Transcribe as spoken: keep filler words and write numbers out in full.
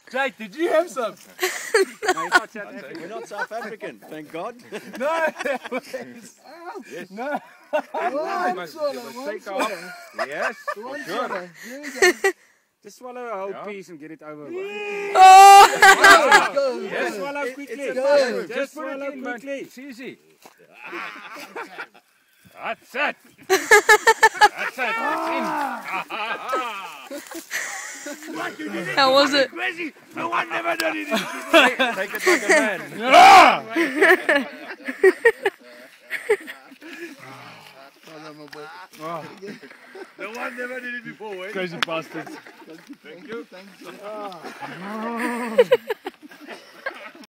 Jake, did you have some? No, he's not South African. We're not South African, thank God. No. Yes. No. One swallow, one swallow. Yes. One Sure. swallow. There you go. Just swallow a whole Yeah. piece and get it over with. Oh! Go, Just go. swallow quickly. Go. Just, Just put swallow it in, man. quickly. It's easy. That's it. That's it. It's in. How was it? Crazy. No one never done it. Take, take it like a man. No one never did it before, eh? Crazy bastards. Thank you. Thank you.